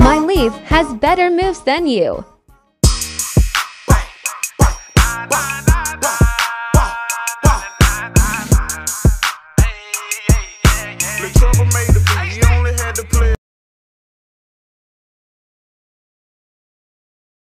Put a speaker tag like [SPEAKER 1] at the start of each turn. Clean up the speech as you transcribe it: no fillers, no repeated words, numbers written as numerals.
[SPEAKER 1] My leaf has better moves than you.
[SPEAKER 2] The trouble made the beat, he only had to play.